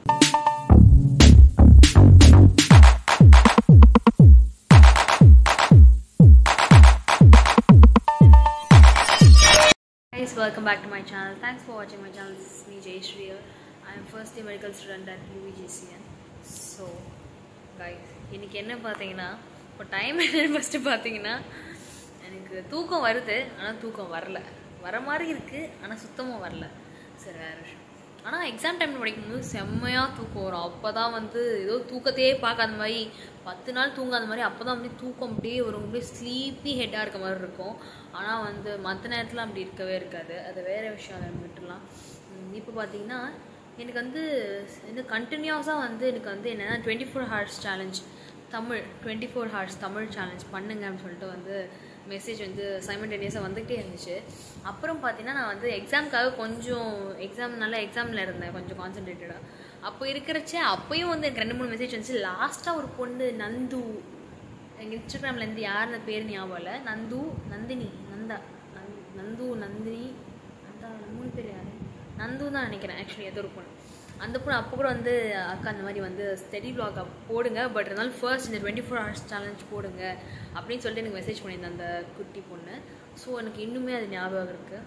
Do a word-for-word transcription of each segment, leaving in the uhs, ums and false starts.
Guys, welcome back to my channel. Thanks for watching my channel. This is me, Jay Shri. I am first year medical student at U V G C N. So, guys, இன்னைக்கு என்ன பாத்தீங்கன்னா இப்போ time என்ன first பாத்தீங்கன்னா எனக்கு தூக்கம் வருது ஆனா தூக்கம் வரல வர மாதிரி இருக்கு ஆனா சுத்தமா வரல சரி வேற விஷயம் ஆனா எக்ஸாம் டைம்ல படிக்கும்போது செம்மையா தூக்கம் வரும் அப்பதான் வந்து ஏதோ தூக்கத்தையே பார்க்காத மாதிரி பத்து நாள் தூங்காத மாதிரி அப்பதான் வந்து தூக்கம் அப்படியே வரும் அப்படியே ஸ்லீப்பி ஹெட்டா இருக்க மாதிரி இருக்கும் ஆனா வந்து மற்ற நேரத்துல அப்படி இருக்கவே இருக்காது அது வேற விஷயம் அதை விட்டுலாம் இப்போ பாத்தீங்கன்னா எனக்கு வந்து இந்த கண்டினியூஸாக வந்து எனக்கு வந்து என்னன்னா twenty four hours challenge Tamil twenty four hours Tamil challenge பண்ணுங்க அப்படின்னு சொல்லிட்டு வந்து மெசேஜ் வந்து சைமல்டேனியஸாக வந்துகிட்டே இருந்துச்சு அப்புறம் பார்த்தீங்கன்னா நான் வந்து எக்ஸாமுக்காக கொஞ்சம் எக்ஸாம் நல்லா எக்ஸாமில் இருந்தேன் கொஞ்சம் கான்சன்ட்ரேட்டடாக அப்போ இருக்கிறச்சே அப்போயும் வந்து எனக்கு ரெண்டு மூணு மெசேஜ் வந்துச்சு லாஸ்ட்டாக ஒரு பொண்ணு நந்து எங்கள் இன்ஸ்டாகிராம்லேருந்து யாருன்னு பேர் ஞாபகம் இல்லை நந்து நந்தினி நந்தா நந் நந்து நந்தினி நந்தா மூணு பேர் யார் நந்து தான் நினைக்கிறேன் ஆக்சுவலி ஏதோ ஒரு பொண்ணு அந்த பொண்ணு அப்போ கூட வந்து அக்கா அந்த மாதிரி வந்து ஸ்டடி வ்ளாக் போடுங்க பட் இருந்தாலும் ஃபர்ஸ்ட் இந்த டுவெண்ட்டி ஃபோர் ஹவர்ஸ் சேலஞ்ச் போடுங்க அப்படின்னு சொல்லிட்டு எனக்கு மெசேஜ் பண்ணியிருந்தேன் அந்த குட்டி பொண்ணு ஸோ எனக்கு இன்னுமே அது ஞாபகம் இருக்குது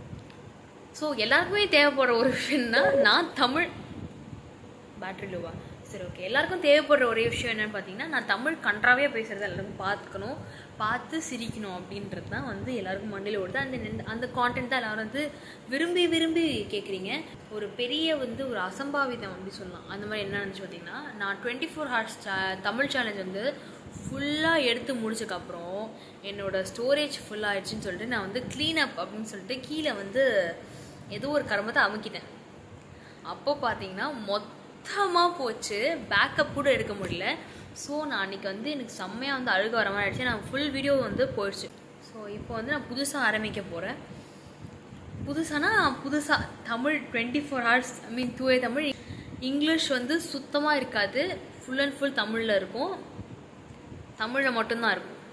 ஸோ எல்லாருக்குமே தேவைப்படுற ஒரு விஷயம்னா நான் தமிழ் பேட்ரி லோவா சரி ஓகே எல்லாருக்கும் தேவைப்படுற ஒரே விஷயம் என்னென்னு பார்த்தீங்கன்னா நான் தமிழ் கன்றாவே பேசுகிறத எல்லாருக்கும் பார்த்துக்கணும் பார்த்து சிரிக்கணும் அப்படின்றது தான் வந்து எல்லாருக்கும் மண்டையில் ஓடுது அந்த அந்த கான்டென்ட் தான் எல்லாரும் வந்து விரும்பி விரும்பி கேட்குறீங்க ஒரு பெரிய வந்து ஒரு அசம்பாவிதம் அப்படி சொல்லலாம் அந்த மாதிரி என்ன நினச்சி பார்த்தீங்கன்னா நான் twenty four hours Tamil challenge வந்து ஃபுல்லாக எடுத்து முடிச்சதுக்கப்புறம் என்னோடய ஸ்டோரேஜ் ஃபுல்லாகிடுச்சின்னு சொல்லிட்டு நான் வந்து க்ளீன் அப் அப்படின்னு சொல்லிட்டு கீழே வந்து ஏதோ ஒரு கருமத்தை அமுக்கிட்டேன் அப்போ பார்த்தீங்கன்னா மொத்த சுத்தமாக போச்சு பேக்கப் கூட எடுக்க முடியல ஸோ நான் அன்றைக்கி வந்து எனக்கு செம்மையாக வந்து அழுக வர மாதிரி ஆயிடுச்சு நான் ஃபுல் வீடியோ வந்து போயிடுச்சு ஸோ இப்போ வந்து நான் புதுசாக ஆரம்பிக்க போகிறேன் புதுசானா புதுசாக Tamil twenty four hours I mean தூய தமிழ் இங்கிலீஷ் வந்து சுத்தமாக இருக்காது ஃபுல் அண்ட் ஃபுல் தமிழில் இருக்கும் தமிழில் மட்டும்தான் இருக்கும்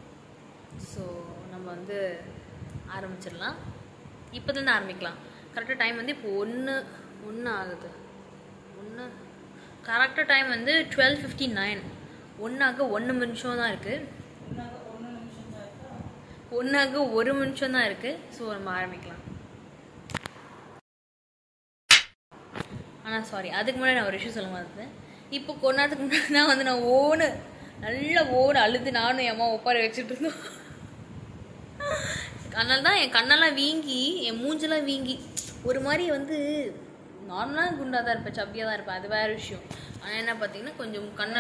ஸோ நம்ம வந்து ஆரம்பிச்சிடலாம் இப்போதுலேருந்து ஆரம்பிக்கலாம் கரெக்டாக டைம் வந்து இப்போ ஒன்று ஒன்று ஆகுது ஒன்று கரெக்டாக டைம் வந்து டுவெல் ஃபிஃப்டி நைன் ஒன்றாக ஒன்று நிமிஷம் தான் இருக்குது ஒன்றாக ஒரு நிமிஷம் தான் இருக்குது ஸோ நம்ம ஆரம்பிக்கலாம் ஆனால் சாரி அதுக்கு முன்னாடி நான் ஒரு விஷயம் சொல்ல மாட்டேன் இப்போ கொஞ்ச நேரத்துக்கு முன்னாடி தான் வந்து நான் ஓனு நல்லா ஓடு அழுது நானும் என் அம்மா ஒப்பார வச்சுட்டு இருந்தோம் அதனால தான் என் கண்ணெல்லாம் வீங்கி என் மூஞ்செல்லாம் வீங்கி ஒரு மாதிரி வந்து நார்மலாக குண்டாக தான் இருப்பேன் சப்பியாக தான் இருப்பேன் அது வேறு விஷயம் ஆனால் என்ன பார்த்தீங்கன்னா கொஞ்சம் கண்ணா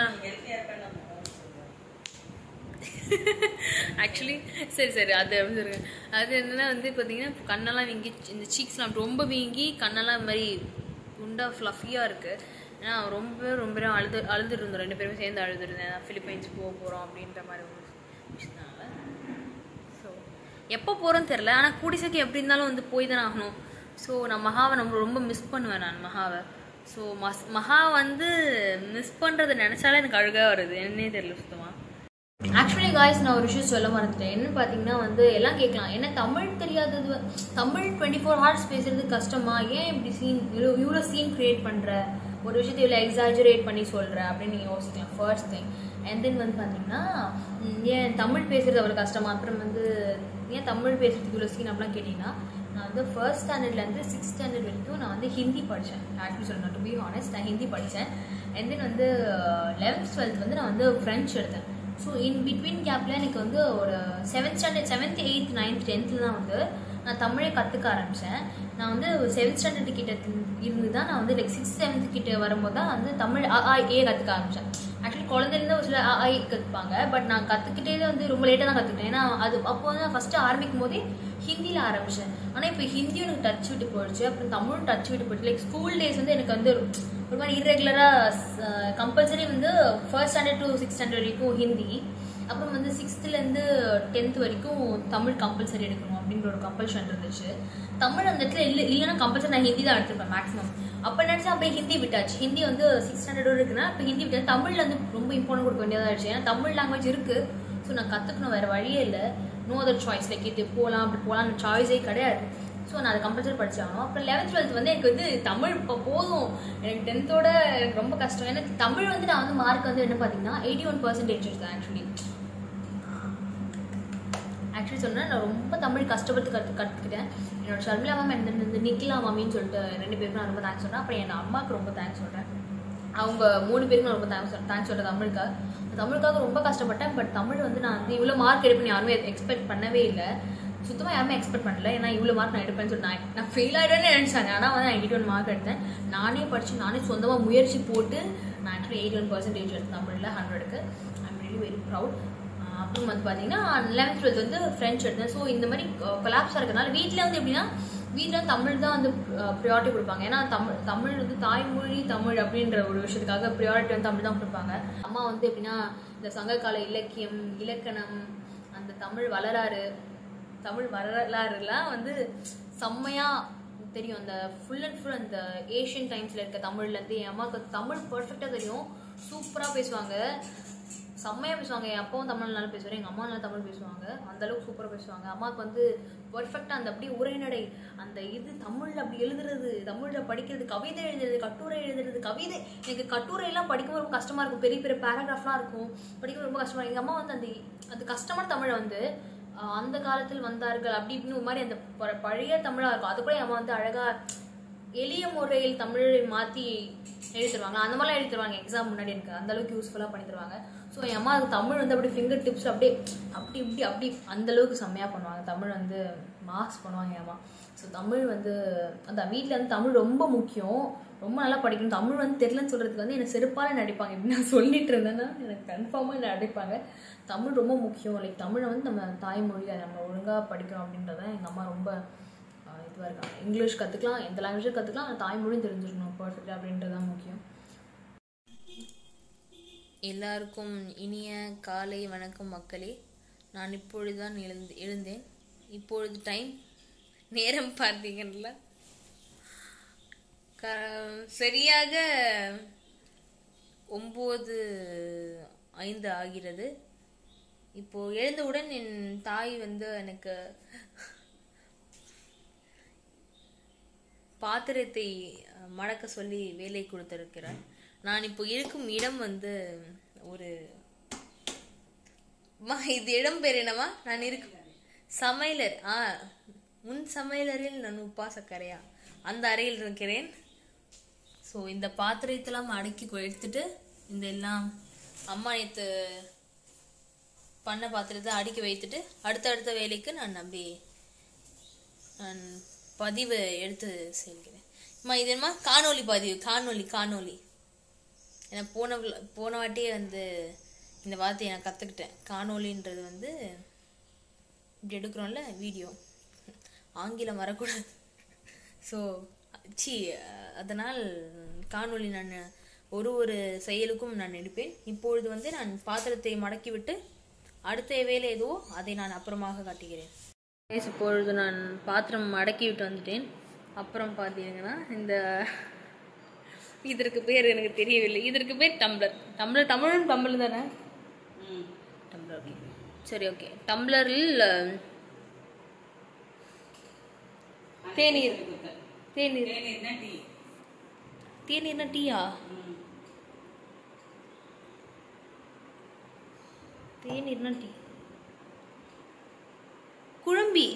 ஆக்சுவலி சரி சரி அது அப்படின்னு சொல்லுங்க அது என்னென்னா வந்து பார்த்தீங்கன்னா கண்ணெல்லாம் வீங்கி இந்த சீக்ஸ்லாம் ரொம்ப வீங்கி கண்ணெல்லாம் இந்த மாதிரி குண்டாக ஃப்ளஃபியாக இருக்குது ஏன்னா ரொம்ப ரொம்ப அழுது அழுதுட்டு இருந்தோம் ரெண்டு பேருமே சேர்ந்து அழுதுருந்தேன் ஃபிலிப்பைன்ஸ் போக போகிறோம் அப்படின்ற மாதிரி ஒரு விஷயத்தினால ஸோ எப்போ போகிறோன்னு தெரில ஆனால் கூடி சீக்கிரம் எப்படி இருந்தாலும் வந்து போய் தானே ஆகணும் ஸோ நான் மகாவை நம்ம ரொம்ப மிஸ் பண்ணுவேன் நான் மகாவை ஸோ மஸ் மகா வந்து மிஸ் பண்ணுறதை நினச்சாலே எனக்கு அழுகாக வருது என்னன்னே தெரியல சுத்தமாக ஆக்சுவலி காய்ஸ் நான் ஒரு விஷயம் சொல்ல மறந்துட்டேன் என்னன்னு பார்த்தீங்கன்னா வந்து எல்லாம் கேட்கலாம் என்ன தமிழ் தெரியாதது தமிழ் டுவெண்ட்டி ஃபோர் ஹவர்ஸ் பேசுறது கஷ்டமா ஏன் இப்படி சீன் இவ்வளோ சீன் க்ரியேட் பண்ணுற ஒரு விஷயத்தை இவ்வளோ எக்ஸாஜரேட் பண்ணி சொல்கிற அப்படின்னு நீங்கள் யோசிக்கலாம் ஃபர்ஸ்ட் திங் அண்ட் தென் வந்து பார்த்தீங்கன்னா ஏன் தமிழ் பேசுறது அவ்வளோ கஷ்டமா அப்புறம் வந்து ஏன் தமிழ் பேசுறதுக்கு இவ்வளோ சீன் அப்படிலாம் கேட்டிங்கன்னா நான் வந்து ஃபர்ஸ்ட் ஸ்டாண்டர்ட்லேருந்து சிக்ஸ்த் ஸ்டாண்டர்ட் வரைக்கும் நான் வந்து ஹிந்தி படித்தேன் ஆக்சுவலி சொல்லணும் டு பி ஹானஸ்ட் நான் ஹிந்தி படித்தேன் அண்ட் தென் வந்து லெவன்த் டுவெல்த் வந்து நான் வந்து ஃப்ரெஞ்ச் எடுத்தேன் ஸோ இன் பிட்வீன் கேப்பில் எனக்கு வந்து ஒரு seventh standard seventh eighth ninth டென்த்தில் தான் வந்து நான் தமிழை கற்றுக்க ஆரம்பித்தேன் நான் வந்து செவன்த் ஸ்டாண்டர்ட் கிட்ட இருந்து தான் நான் வந்து லைக் சிக்ஸ்த் செவன்த் கிட்ட வரும்போது தான் வந்து தமிழ் அ ஆ ஏ கற்றுக்க ஆரம்பித்தேன் ஆக்சுவலி குழந்தைலேருந்து ஒரு சில அ ஆ கற்றுப்பாங்க பட் நான் கற்றுக்கிட்டே வந்து ரொம்ப லேட்டாக தான் கற்றுக்கிட்டேன் ஏன்னா அது அப்போ வந்து நான் ஃபஸ்ட்டு ஆரம்பிக்கும் போதே ஹிந்தியில் ஆரம்பித்தேன் ஆனால் இப்போ ஹிந்தியும் எனக்கு டச் விட்டு போயிடுச்சு அப்புறம் தமிழும் டச் விட்டு போயிடுச்சு லைக் ஸ்கூல் டேஸ் வந்து எனக்கு வந்து ஒரு மாதிரி இர்ரெகுலராக கம்பல்சரி வந்து first standard to sixth standard வரைக்கும் ஹிந்தி அப்புறம் வந்து சிக்ஸ்த்துலேருந்து டென்த் வரைக்கும் தமிழ் கம்பல்சரி எடுக்கணும் அப்படின்ற ஒரு கம்பல்ஷன் இருந்துச்சு தமிழ் அந்த இடத்துல இல்லை இல்லைன்னா கம்பல்சரி நான் ஹிந்தி தான் எடுத்துருப்பேன் மேக்ஸிமம் அப்போ நினச்சா அப்படியே ஹிந்தி விட்டாச்சு ஹிந்தி வந்து சிக்ஸ் ஸ்டாண்டர்டோடு இருக்குன்னா இப்போ ஹிந்தி விட்டாச்சு தமிழில் வந்து ரொம்ப இம்பார்ட்டன்ட் கொடுக்க வேண்டியதாக ஆயிடுச்சு ஏன்னா தமிழ் லாங்குவேஜ் இருக்குது ஸோ நான் கற்றுக்கணும் வேறு வழியே இல்லை நோ அதர் சாய்ஸ் லைக் இது போகலாம் அப்படி போகலாம் சாய்ஸே கிடையாது ஸோ ஸோ நான் அதை கம்பல்சரி படிச்சாகணும். அப்புறம் லெவன்த் டுவெல்த் வந்து எனக்கு வந்து தமிழ் இப்போ போதும், எனக்கு டென்த்தோட எனக்கு ரொம்ப கஷ்டம். ஏன்னா தமிழ் வந்து நான் வந்து மார்க் வந்து என்ன பார்த்தீங்கன்னா எயிட்டி ஒன் பர்சன்டேஜ் இருக்கேன். ஆக்சுவலி ஆக்சுவலி சொன்னால் நான் ரொம்ப தமிழ் கஷ்டப்பட்டு கற்று கற்றுக்கிட்டேன். என்னோட ஷர்மிளா மேம் இந்த நிக்கிலா மாமின்னு சொல்லிட்டு ரெண்டு பேருக்கும் நான் ரொம்ப தேங்க்ஸ் சொல்கிறேன். அப்புறம் என் அம்மாவுக்கு ரொம்ப தேங்க்ஸ் சொல்கிறேன். அவங்க மூணு பேருக்கும் நான் ரொம்ப தேங்க்ஸ் தேங்க்ஸ் சொல்கிறேன் தமிழுக்காக. தமிழுக்காக ரொம்ப கஷ்டப்பட்டேன். பட் தமிழ் வந்து நான் வந்து இவ்வளோ மார்க் எடுப்பேன் யாருமே எக்ஸ்பெக்ட் பண்ணவே இல்லை. சுத்தமாக யாருமே எக்ஸ்பெக்ட் பண்ணல. ஏன்னா இவ்வளோ மார்க் நான் எடுப்பேன்னு சொல்லி நான் நான் ஃபெயில் ஆகிடுவேன்னு நினச்சாங்க. ஆனால் வந்து நான் எயிட்டி ஒன் மார்க் எடுத்தேன். நானே படித்து நானே சொந்தமாக முயற்சி போட்டு நான் ஆக்சுவலி எயிட்டி ஒன் பர்சன்டேஜ் எடுத்தேன் தமிழில் ஹண்ட்ரடுக்கு. I am really very proud. அப்புறம் வந்து பார்த்தீங்கன்னா லெவன்த் டுவெல்த் வந்து ஃப்ரெண்ட்ஸ் எடுத்தேன். ஸோ இந்த மாதிரி கொலாப்ஸாக இருக்கிறதுனால வீட்டில் வந்து எப்படின்னா வீட்டில் வந்து தமிழ் தான் வந்து ப்ரியாரிட்டி கொடுப்பாங்க. ஏன்னா தமிழ் தமிழ் வந்து தாய்மொழி தமிழ் அப்படின்ற ஒரு விஷயத்துக்காக ப்ரியாரிட்டி வந்து தமிழ் தான் கொடுப்பாங்க. அம்மா வந்து எப்படின்னா இந்த சங்ககால இலக்கியம் இலக்கணம் அந்த தமிழ் வரலாறு தமிழ் வரலாறுலாம் வந்து செம்மையாக தெரியும். அந்த ஃபுல் அண்ட் ஃபுல் அந்த ஏஷியன் டைம்ஸில் இருக்க தமிழ்லேருந்து என் அம்மாவுக்கு தமிழ் பர்ஃபெக்டாக தெரியும். சூப்பராக பேசுவாங்க, செம்மையாக பேசுவாங்க. என் அப்பாவும் தமிழ் நல்லா பேசுவார், எங்கள் அம்மா நல்லா தமிழ் பேசுவாங்க. அந்தளவுக்கு சூப்பராக பேசுவாங்க. அம்மாவுக்கு வந்து பர்ஃபெக்டாக அந்த அப்படியே உரைநடை அந்த இது தமிழில் அப்படி எழுதுறது, தமிழில் படிக்கிறது, கவிதை எழுதுறது, கட்டுரை எழுதுறது. கவிதை எனக்கு கட்டுரையெல்லாம் படிக்கவும் ரொம்ப கஷ்டமாக இருக்கும். பெரிய பெரிய பேராகிராஃப்லாம் இருக்கும், படிக்கவும் ரொம்ப கஷ்டமாக. எங்கள் அம்மா வந்து அந்த அந்த கஷ்டமான தமிழை வந்து அந்த காலத்தில் வந்தார்கள் அப்படி இப்படின்னு ஒரு மாதிரி அந்த பழைய தமிழாக இருக்கும். அது கூட என் அம்மா வந்து அழகாக எளிய முறையில் தமிழை மாற்றி எழுதி தருவாங்க. அந்த மாதிரிலாம் எழுதி தருவாங்க எக்ஸாம் முன்னாடி. எனக்கு அந்தளவுக்கு யூஸ்ஃபுல்லாக பண்ணி தருவாங்க. ஸோ என் அம்மா அது தமிழ் வந்து அப்படியே ஃபிங்கர் டிப்ஸ் அப்படியே அப்படி இப்படி அப்படி அந்தளவுக்கு செம்மையாக பண்ணுவாங்க. தமிழ் வந்து மார்க்ஸ் பண்ணுவாங்க என் அம்மா. ஸோ தமிழ் வந்து அந்த வீட்டில் வந்து தமிழ் ரொம்ப முக்கியம், ரொம்ப நல்லா படிக்கணும். தமிழ் வந்து தெரியலன்னு சொல்கிறதுக்கு வந்து என்னை செருப்பால் நடிப்பாங்க. இப்படி நான் சொல்லிட்டு இருந்தேன்னா எனக்கு கன்ஃபார்மாக என்னை அடிப்பாங்க. தமிழ் ரொம்ப முக்கியம். லைக் தமிழை வந்து நம்ம தாய்மொழி அதை நம்ம ஒழுங்காக படிக்கிறோம் அப்படின்றத எங்கள் அம்மா ரொம்ப இதுவாக இருக்காங்க. இங்கிலீஷ் கற்றுக்கலாம், எந்த லாங்குவேஜும் கற்றுக்கலாம், அந்த தாய்மொழியும் தெரிஞ்சிருக்கணும் பர்ஃபெக்டாக அப்படின்றது தான் முக்கியம். எல்லாருக்கும் இனிய காலை வணக்கம் மக்களே. நான் இப்பொழுதுதான் எழுந்து எழுந்தேன். இப்பொழுது டைம் நேரம் பார்த்தீங்கல்ல க சரியாக ஒம்பது ஐந்து ஆகிறது. இப்போது எழுந்தவுடன் என் தாய் வந்து எனக்கு பாத்திரத்தை மடக்க சொல்லி வேலை கொடுத்திருக்கிறார். நான் இப்போ இருக்கும் இடம் வந்து ஒரு இது இடம் பேர் என்னவா நான் இருக்கு சமையலர். ஆ முன் சமையலரில் நான் உப்பா சக்கரையா அந்த அறையில் இருக்கிறேன். ஸோ இந்த பாத்திரத்தெல்லாம் அடக்கி எடுத்துட்டு இந்த எல்லாம் அம்மா நேற்று பண்ண பாத்திரத்தை அடுக்கி வைத்துட்டு அடுத்தடுத்த வேலைக்கு நான் அப்படி நான் பதிவு எடுத்து செல்கிறேன். அம்மா இது என்னமா காணொலி பதிவு காணொலி காணொலி ஏன்னா போன போன வாட்டியே வந்து இந்த வார்த்தையை நான் கற்றுக்கிட்டேன். காணொலின்றது வந்து இப்படி எடுக்கிறோம்ல வீடியோ, ஆங்கிலம் வரக்கூடாது. ஸோ சி அதனால் காணொலி நான் ஒரு ஒரு செயலுக்கும் நான் எடுப்பேன். இப்பொழுது வந்து நான் பாத்திரத்தை மடக்கி விட்டு அடுத்த வேலை எதுவோ அதை நான் அப்புறமாக காட்டுகிறேன். இப்பொழுது நான் பாத்திரம் மடக்கி விட்டு வந்துட்டேன். அப்புறம் பார்த்தீங்கன்னா இந்த இதற்கு பேர் எனக்கு தெரியவில்லை. இதற்கு பேர் டம்ளர். டம்ளர் தமிழும் டம்ளர் தானே? டம்ளர். ஓகே சரி ஓகே. டம்ளரில் தேநீர் தேநீர் தேநீர்னா டீயா? தேநீர்னா டீ. குழம்பி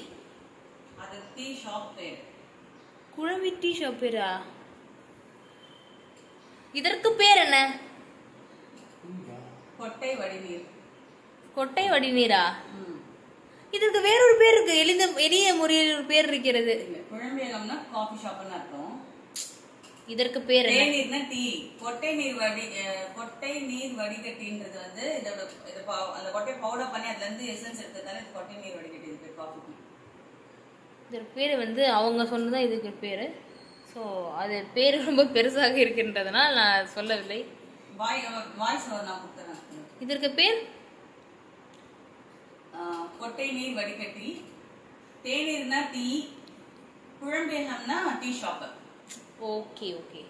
குழம்பி டீ ஷாப் பேரா? இதற்கு பேர் என்ன? கொட்டை வடிநீர். கொட்டை வடிநீரா? இதற்கு வேறொரு பேர் இருக்கு, எளித எளிய முறையில் ஒரு பேர் இருக்கிறது. குழம்பியகம்னா காபி ஷாப்னு அர்த்தம். இதற்கு பேர் என்ன? தேநீர்னா டீ. கொட்டை நீர் வடி கொட்டை நீர் வடிகட்டின்றது வந்து இதோட இது அந்த கொட்டை பவுடர் பண்ணி அதுல இருந்து எசன்ஸ் எடுத்ததால இது கொட்டை நீர் வடிகட்டி இருக்கு காபி. இதற்கு பேர் வந்து அவங்க சொன்னதான் இதுக்கு பேரு. ஸோ அது பேர் ரொம்ப பெருசாக இருக்கின்றதுனால் நான் சொல்லவில்லை. இதற்கு பேர் கொட்டை நீர் வடிகட்டி, தேநீர்னா டீ, குழம்பேகம்னா டீ ஷாப். ஓகே ஓகே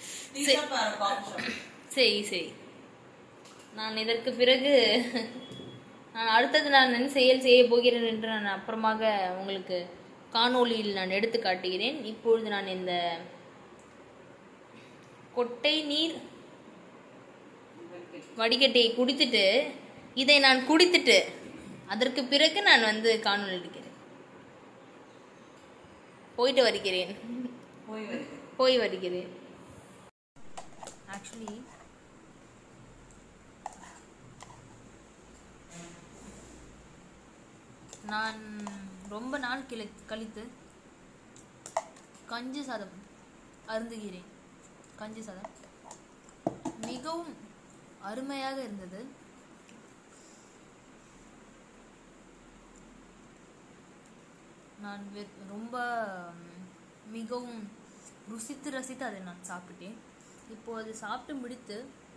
சரி சரி. நான் இதற்கு பிறகு நான் அடுத்தது நான் என்ன செயல் செய்ய போகிறேன் என்று நான் அப்புறமாக உங்களுக்கு காணொளியில் நான் எடுத்து காட்டுகிறேன். இப்பொழுது நான் இந்த கொட்டை நீர் வடிகட்டியை குடித்துட்டு இதை நான் குடித்துட்டு அதற்கு பிறகு நான் வந்து காணொளி எடுக்கிறேன். போயிட்டு வருகிறேன் போய் வருகிறேன் ஆக்சுவலி நான் ரொம்ப நாள் கிளை கழித்து கஞ்சி சாதம் அருந்துகிறேன். கஞ்சி சாதம் மிகவும் அருமையாக இருந்தது. நான் ரொம்ப மிகவும் ருசித்து ரசித்து அதை நான் சாப்பிட்டேன். இப்போ அது சாப்பிட்டு முடித்து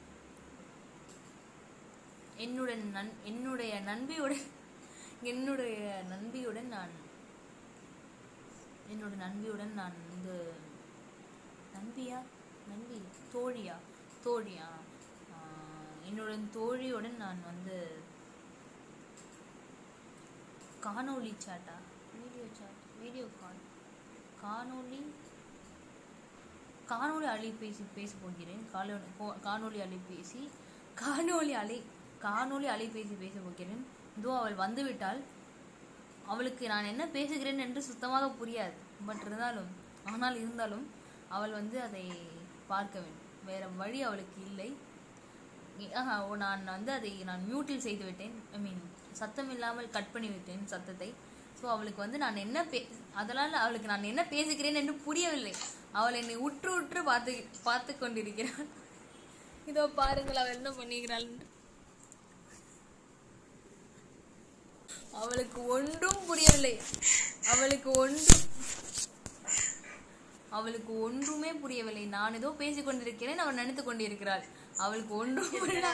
என்னுடன் நன் என்னுடைய நண்பியுடன் என்னுடைய நண்பியுடன் நான் என்னுடைய நண்பியுடன் நான் வந்து நண்பியா நண்பி தோழியா தோழியா என்னுடன் தோழியுடன் நான் வந்து காணொளி சாட்டா வீடியோ சாட் வீடியோ கால் காணொளி காணொளி அலைபேசி பேச போகிறேன். காணொளி காணொளி அலைபேசி காணொளி அலை காணொளி அலைபேசி பேச போகிறேன். இதோ அவள் வந்துவிட்டால் அவளுக்கு நான் என்ன பேசுகிறேன் என்று சுத்தமாக புரியாது. பட் இருந்தாலும் ஆனால் இருந்தாலும் அவள் வந்து அதை பார்க்க வேண்டும். வேற வழி அவளுக்கு இல்லை. நான் வந்து அதை நான் மியூட்டில் செய்து விட்டேன். ஐ மீன் சத்தம் இல்லாமல் கட் பண்ணி விட்டேன் சத்தத்தை. ஸோ அவளுக்கு வந்து நான் என்ன பே அதனால் அவளுக்கு நான் என்ன பேசுகிறேன் என்று புரியவில்லை. அவள் என்னை உற்று உற்று பார்த்து பார்த்து கொண்டிருக்கிறாள். இதோ பாருங்கள் அவள் என்ன பண்ணுகிறாள். அவளுக்கு ஒன்றும் புரியவில்லை. அவளுக்கு ஒன்றும் அவளுக்கு ஒன்றுமே புரியவில்லை. நான் ஏதோ பேசிக் கொண்டிருக்கிறேன், அவள் நினைத்து கொண்டிருக்கிறாள். அவளுக்கு ஒன்றும்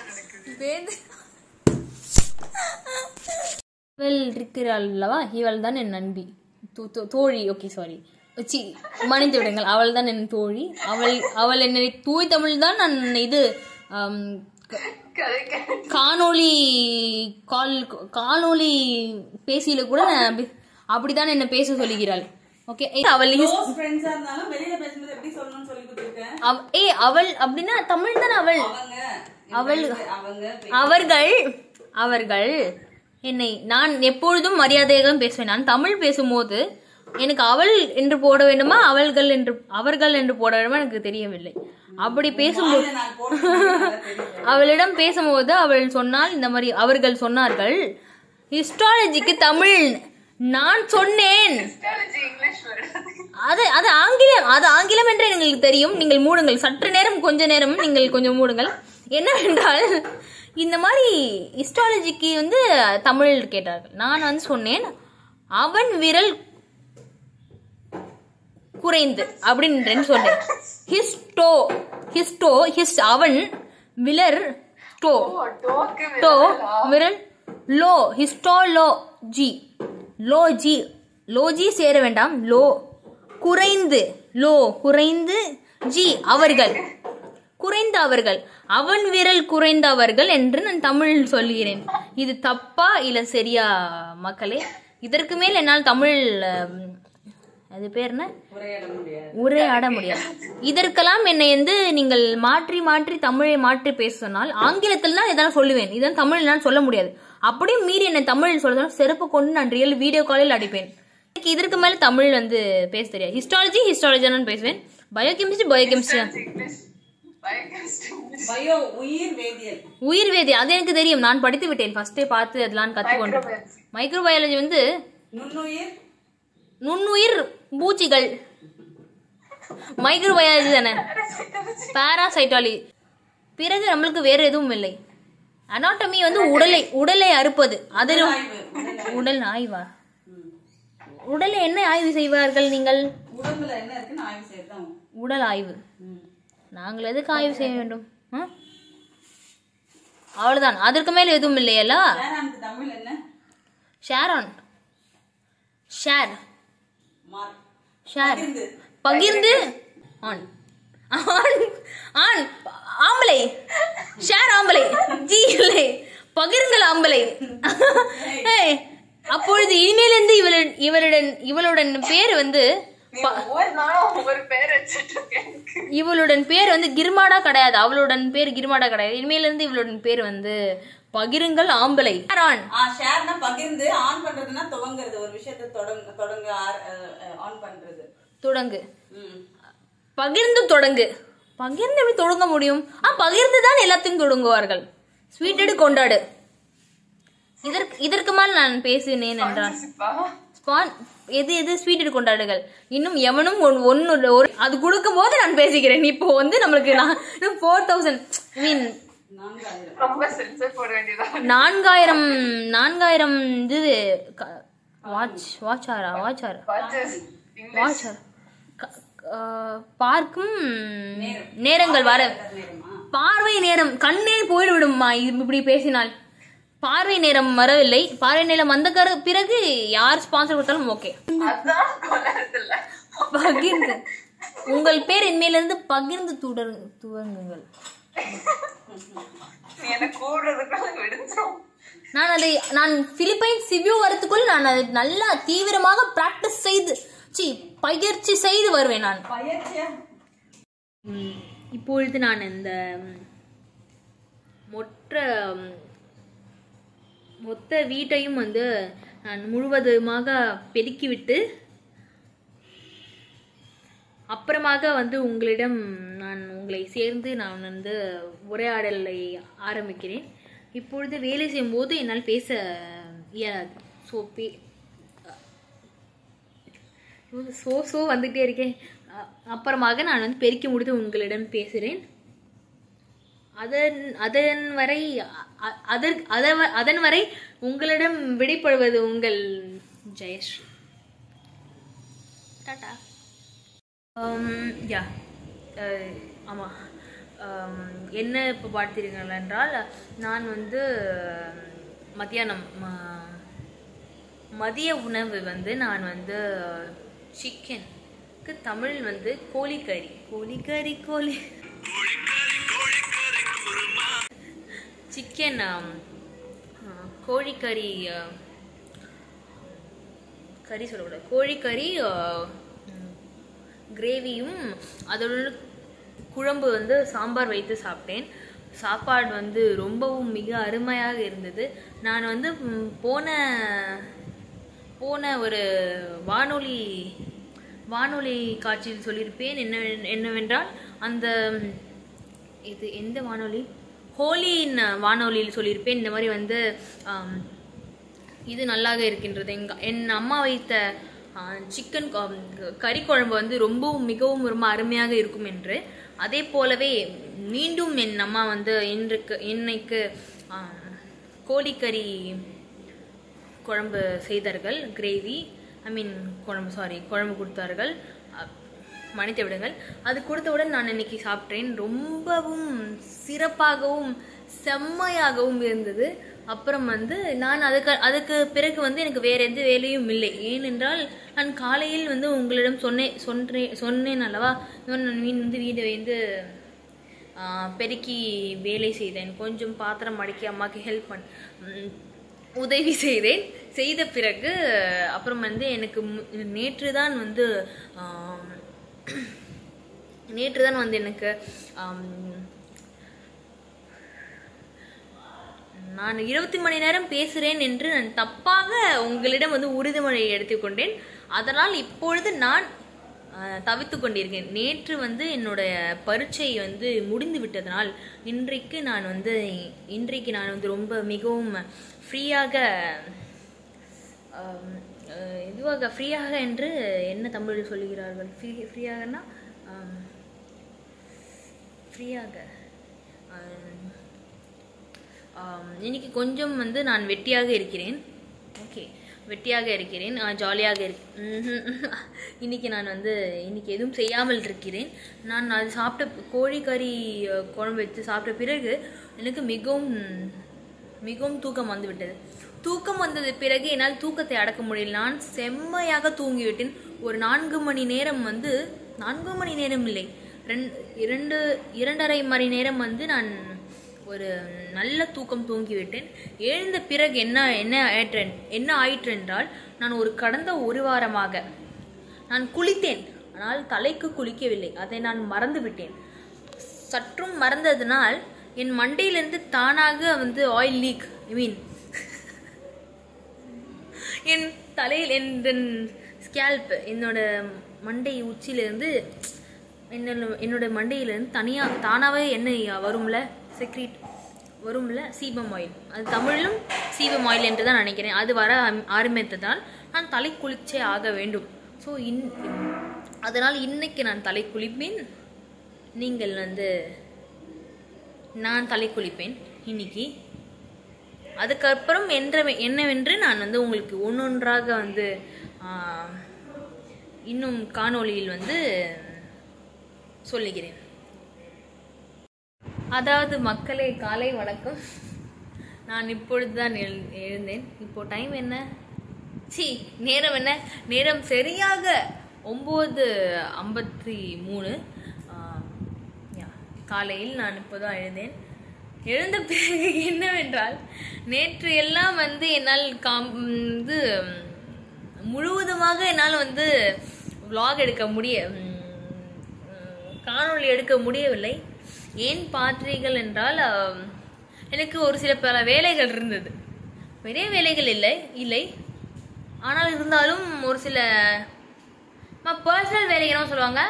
இவள் இருக்கிறாள் அல்லவா, இவள் தான் என் நண்பி தோழி. ஓகே சாரி சி மன்னித்து விடுங்கள். அவள் தான் என் தோழி. அவள் அவள் என்னை தூய் தமிழ் தான் நான் இது காணொளி கால் காணொளி பேசியில கூட அப்படிதான் என்ன பேச சொல்லுகிறாள். ஓகே அவள் ஏ அவள் அப்படின்னா தமிழ் தான் அவள் அவள் அவர்கள் அவர்கள் என்னை நான் எப்பொழுதும் மரியாதையாக பேசுவேன். நான் தமிழ் பேசும்போது எனக்கு அவள் என்று போட வேண்டுமா அவள்கள் என்று அவர்கள் என்று போட வேண்டுமா எனக்கு தெரியவில்லை. அப்படி பேசும்போது அவளிடம் பேசும்போது அவள் சொன்னால் இந்த மாதிரி அவர்கள் சொன்னார்கள் ஹிஸ்டாலஜிக்கு தமிழ் நான் சொன்னேன். அது அது ஆங்கிலம் அது ஆங்கிலம் என்றே எங்களுக்கு தெரியும். நீங்கள் மூடுங்கள் சற்று நேரம் கொஞ்ச நேரம் நீங்கள் கொஞ்சம் மூடுங்கள். என்னவென்றால் இந்த மாதிரி ஹிஸ்டாலஜிக்கு வந்து தமிழ் கேட்டார்கள். நான் வந்து சொன்னேன் அவன் விரல் குறைந்து அப்படின்னு சொன்னேன். ஹிஸ்டோ ஹிஸ்டோ ஹிஸ் அவன் விரல் டோ டோ விரல் லோ ஹிஸ்டோ லோ ஜி லோ ஜி லோ ஜி சேர வேண்டாம். லோ குறைந்து லோ குறைந்து ஜி அவர்கள் குறைந்த அவர்கள் அவன் விரல் குறைந்த அவர்கள் என்று நான் தமிழில் சொல்கிறேன். இது தப்பா இல்ல சரியா மக்களே? இதற்கு மேல் என்னால் தமிழ் அது பேர் என்ன உரையாட முடியாது. இதற்கெல்லாம் என்னை வந்து நீங்கள் மாற்றி மாற்றி தமிழை மாற்றி பேச சொன்னால் ஆங்கிலத்தில் தான் இதெல்லாம் சொல்லுவேன். இதான் தமிழ் நான் சொல்ல முடியாது. அப்படியே மீறி என்னை தமிழ் சொல்ல செருப்பு கொண்டு நான் ரியல் வீடியோ காலில் அடிப்பேன். எனக்கு இதற்கு மேல தமிழ் வந்து பேச தெரியாது. ஹிஸ்டாலஜி ஹிஸ்டாலஜி நான் பேசுவேன். பயோகெமிஸ்ட்ரி பயோகெமிஸ்ட்ரி பயோ உயிர் வேதியியல் உயிர் வேதியியல் அது எனக்கு தெரியும். நான் படித்து விட்டேன். ஃபர்ஸ்டே பார்த்து அதெல்லாம் கத்துக்கொண்டேன். மைக்ரோபயாலஜி வந்து நுண்ணுயிர் நுண்ணுயிர் பூச்சிகள் மைக்ரோபயாலஜி தானே. பாராசைட்டாலஜி பிறகு நம்மளுக்கு வேற எதுவும் இல்லை. அனாட்டமி வந்து உடலை உடலை அறுப்பது. அது உடல் ஆய்வா உடலை என்ன ஆய்வு செய்வார்கள் நீங்கள்? உடம்புல என்ன இருக்குன்னு ஆய்வு செய்யலாம். உடல் ஆய்வு நாங்கள் எதுக்கு ஆய்வு செய்ய வேண்டும்? அவ்வளவுதான். அதற்கு மேல எதுவும் இல்லையல்ல. தமிழ் என்ன? ஷேரான் ஷேர் ஷேர் பகிர்ந்து ஆண் ஆண் ஆண் ஆம்பளை ஷேர் ஆம்பளை ஜி இல்லை பகிர்ந்தல் ஆம்பளை. அப்பொழுது இனிமேலிருந்து இவளுடன் இவளுடன் இவளுடன் பேர் வந்து இவளுடன் பேர் வந்து கிர்மாடா கிடையாது. அவளுடன் பேர் கிர்மாடா கிடையாது. இனிமேல இருந்து இவளுடன் பேர் வந்து பகிருங்கள் ஆம்பளை. ஷேர்னா பகிர்ந்து, ஆன் பண்றதுன்னா துவங்குறது, ஒரு விஷயத்தை தொடங்க தொடங்க ஆன் பண்றது. தொடங்கு, பகிர்ந்து தொடங்கு. பகிர்ந்து எப்படி தொடங்க முடியும்? ஆ, பகிர்ந்துதான் எல்லாத்தையும் தொடங்குவார்கள். ஸ்வீட்டடு கொண்டாடு. இதற்கு இதற்கு மேல் நான் பேசினேன் என்றான். எது எது ஸ்வீட்டடு கொண்டாடுகள். இன்னும் எவனும் ஒன்னு ஒரு அது கொடுக்கும் போது நான் பேசிக்கிறேன். இப்போ வந்து நம்மளுக்கு ஃபோர் தௌசண்ட் மீன் நான்காயிரம் நான்காயிரம் இது வாட்ச் வாட்சாரா வாட்சாரா வாட்சாரா பார்க்கும் நேரங்கள் வர பார்வை நேரம் கண்ணே போய்விடுமா இப்படி பேசினால். பார்வை நேரம் வரவில்லை. பார்வை நேரம் வந்த பிறகு யார் ஸ்பான்சர் கொடுத்தாலும் ஓகே. பகிர்ந்து உங்கள் பேர் இனிமேல இருந்து பகிர்ந்து துடர் துவங்குங்கள். நான் அதை நான் பிலிப்பைன்ஸ் சிவியூ வரத்துக்குள் நான் அதை நல்லா தீவிரமாக பிராக்டிஸ் செய்து சி பயிற்சி செய்து வருவேன். நான் இப்பொழுது நான் இந்த மொற்ற மொத்த வீட்டையும் வந்து நான் முழுவதுமாக பெருக்கிவிட்டு அப்புறமாக வந்து உங்களிடம் நான் உங்களை சேர்ந்து நான் வந்து உரையாடலை ஆரம்பிக்கிறேன். இப்பொழுது வேலை செய்யும் போது என்னால் பேச இயலாது. ஸோ பே சோ சோ வந்துகிட்டே இருக்கேன். அப்புறமாக நான் வந்து பெருக்கி முடித்து உங்களிடம் பேசுகிறேன். அதன் அதன் வரை அதற்கு அதன் வரை உங்களிடம் விடைபடுவது உங்கள் ஜெயஸ்ரீ. டாடா. யா ஆமாம், என்ன இப்போ பார்த்தீர்கள் என்றால், நான் வந்து மத்தியானம் மதிய உணவு வந்து நான் வந்து சிக்கனுக்கு தமிழ் வந்து கோழிக்கறி கோழிக்கறி கோழி சிக்கன் கோழிக்கறி கறி சொல்லக்கூடாது கோழிக்கறி கிரேவியும் அதோட குழம்பு வந்து சாம்பார் வைத்து சாப்பிட்டேன். சாப்பாடு வந்து ரொம்பவும் மிக அருமையாக இருந்தது. நான் வந்து போன போன ஒரு வானொலி வானொலி காட்சியில் சொல்லியிருப்பேன் என்ன என்னவென்றால் அந்த இது எந்த வானொலி ஹோலியின் வானொலியில் சொல்லியிருப்பேன். இந்த மாதிரி வந்து இது நல்லாக இருக்கின்றது. எங்க என் அம்மா வைத்த சிக்கன் கறி குழம்பு வந்து ரொம்பவும் மிகவும் ரொம்ப அருமையாக இருக்கும் என்று. அதே போலவே மீண்டும் என் அம்மா வந்து இன்றைக்கு இன்னைக்கு கோழிக்கறி குழம்பு செய்தார்கள். கிரேவி ஐ மீன் குழம்பு சாரி குழம்பு கொடுத்தார்கள். மன்னித்து விடுங்கள். அது கொடுத்தவுடன் நான் இன்னைக்கு சாப்பிட்டேன். ரொம்பவும் சிறப்பாகவும் செம்மையாகவும் இருந்தது. அப்புறம் வந்து நான் அதுக்கு அதுக்கு பிறகு வந்து எனக்கு வேறு எந்த வேலையும் இல்லை. ஏனென்றால் நான் காலையில் வந்து உங்களிடம் சொன்னேன் சொன்னேன் சொன்னேன் அல்லவா, நான் மீன் வந்து வீடு வந்து பெருக்கி வேலை செய்தேன். கொஞ்சம் பாத்திரம் மடக்கி அம்மாவுக்கு ஹெல்ப் பண்ண உதவி செய்தேன். செய்த பிறகு அப்புறம் வந்து எனக்கு நேற்று தான் வந்து நேற்று தான் வந்து எனக்கு நான் இருபத்தி மணி நேரம் பேசுகிறேன் என்று நான் தப்பாக உங்களிடம் வந்து உறுதிமொழி எடுத்துக்கொண்டேன். அதனால் இப்பொழுது நான் தவித்து கொண்டிருக்கேன். நேற்று வந்து என்னுடைய பரீட்சை வந்து முடிந்து விட்டதனால் இன்றைக்கு நான் வந்து இன்றைக்கு நான் வந்து ரொம்ப மிகவும் ஃப்ரீயாக இதுவாக ஃப்ரீயாக என்று என்ன தமிழில் சொல்லுகிறார்கள்? ஃப்ரீ ஃப்ரீயாகனா ஃப்ரீயாக இன்னைக்கு கொஞ்சம் வந்து நான் வெட்டியாக இருக்கிறேன். ஓகே, வெட்டியாக இருக்கிறேன், ஜாலியாக இருக்கேன். இன்னைக்கு நான் வந்து இன்னைக்கு எதுவும் செய்யாமல் இருக்கிறேன். நான் அது சாப்பிட்ட கோழிக்கறி குழம்பு வச்சு சாப்பிட்ட பிறகு எனக்கு மிகவும் மிகவும் தூக்கம் வந்து விட்டது. தூக்கம் வந்தது பிறகு என்னால் தூக்கத்தை அடக்க முடியல. நான் செம்மையாக தூங்கிவிட்டேன். ஒரு நான்கு மணி நேரம் வந்து நான்கு மணி நேரம் இல்லை ரெண்டு இரண்டு இரண்டரை மணி நேரம் வந்து நான் ஒரு நல்ல தூக்கம் தூங்கிவிட்டேன். எழுந்த பிறகு என்ன என்ன ஆயிற்றேன் என்ன ஆயிற்று என்றால், நான் ஒரு கடந்த ஒரு வாரமாக நான் குளித்தேன், ஆனால் தலைக்கு குளிக்கவில்லை. அதை நான் மறந்து விட்டேன். சற்றும் மறந்ததுனால் என் மண்டையிலிருந்து தானாக வந்து ஆயில் லீக், ஐ மீன் என் தலையில் என் ஸ்கேல்ப், என்னோட மண்டை உச்சியிலிருந்து என்னோட என்னோட மண்டையிலேருந்து தனியாக தானாகவே எண்ணெய் வரும்ல, செக்ரீட் வரும்ல, சீபம் ஆயில். அது தமிழிலும் சீபம் ஆயில் என்று தான் நினைக்கிறேன். அது வர ஆரம்பித்ததால் நான் தலை குளிச்சே ஆக வேண்டும். ஸோ இன் அதனால் இன்னைக்கு நான் தலை குளிப்பேன். நீங்கள் வந்து நான் தலை குளிப்பேன் இன்னைக்கு. அதுக்கப்புறம் என்ற என்னவென்று நான் வந்து உங்களுக்கு ஒன்றொன்றாக வந்து இன்னும் காணொளியில் வந்து சொல்லுகிறேன். அதாவது மக்களே, காலை வணக்கம். நான் இப்பொழுது தான் எழு எழுந்தேன் இப்போ டைம் என்ன, சி நேரம் என்ன, நேரம் சரியாக ஒம்பது ஐம்பத்தி மூணு காலையில் நான் இப்போதான் எழுந்தேன். எழுந்த பிறகு என்னவென்றால், நேற்று எல்லாம் வந்து என்னால் காம் இது முழுவதுமாக என்னால் வந்து விளாக் எடுக்க முடிய காணொளி எடுக்க முடியவில்லை. ஏன் பார்த்தீர்கள் என்றால், எனக்கு ஒரு சில பல வேலைகள் இருந்தது. பெரிய வேலைகள் இல்லை இல்லை ஆனால் இருந்தாலும் ஒரு சில பர்சனல் வேலைகளும் சொல்லுவாங்க,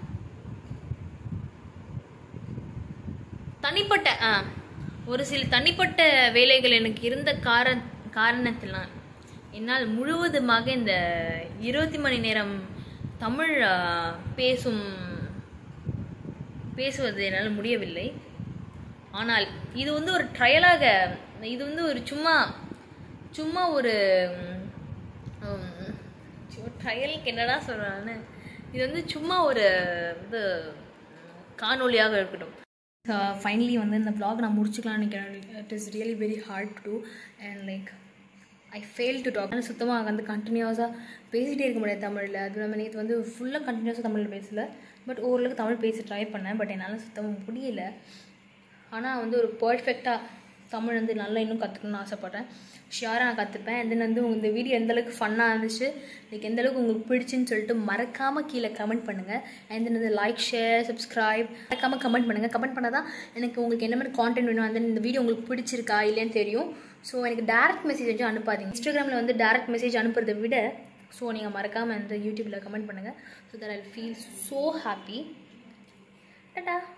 தனிப்பட்ட ஒரு சில தனிப்பட்ட வேலைகள் எனக்கு இருந்த கார காரணத்தினால் என்னால் முழுவதுமாக இந்த இருபத்தி மணி நேரம் தமிழ் பேசும் பேசுவது என்னால் முடியவில்லை. ஆனால் இது வந்து ஒரு ட்ரையலாக, இது வந்து ஒரு சும்மா சும்மா ஒரு ட்ரையலுக்கு என்னடா சொல்கிறான்னு, இது வந்து சும்மா ஒரு இது காணொலியாக இருக்கட்டும். ஃபைனலி வந்து இந்த vlog நான் முடிச்சுக்கலாம்னு நினைக்கிறேன். It is really very hard to and like I fail to talk. ஆனால் சுத்தமாக வந்து கண்டினியூஸாக பேசிகிட்டே இருக்க முடியாது தமிழில். அது நம்ம நேற்று வந்து ஃபுல்லாக கண்டினியூஸாக தமிழில் பேசலை, பட் ஓரளவுக்கு தமிழ் பேச ட்ரை பண்ணேன். பட் என்னால் சுத்தமாக முடியல. ஆனால் வந்து ஒரு பர்ஃபெக்டாக தமிழ் வந்து நல்லா இன்னும் கற்றுக்கணும்னு ஆசைப்பட்றேன். ஷியராக நான் கற்றுப்பேன். அண்ட் தென் வந்து இந்த வீடியோ எந்தளவுக்கு ஃபன்னாக இருந்துச்சு, லைக் எந்தளவுக்கு உங்களுக்கு பிடிச்சின்னு சொல்லிட்டு மறக்காமல் கீழே கமெண்ட் பண்ணுங்கள். அண்ட் தென் வந்து லைக், ஷேர், சப்ஸ்கிரைப் மறக்காமல் கமெண்ட் பண்ணுங்கள். கமெண்ட் பண்ணால் தான் எனக்கு உங்களுக்கு என்ன மாதிரி கான்டென்ட் வேணும், அண்ட் தென் இந்த வீடியோ உங்களுக்கு பிடிச்சிருக்கா இல்லைன்னு தெரியும். ஸோ எனக்கு டேரக்ட் மெசேஜ் வந்து அனுப்பாதீங்க. இன்ஸ்டாகிராமில் வந்து டேரக்ட் மெசேஜ் அனுப்புறதை விட ஸோ நீங்கள் மறக்காமல் இந்த யூடியூப்பில் கமெண்ட் பண்ணுங்கள். So that I feel so happy. Tata.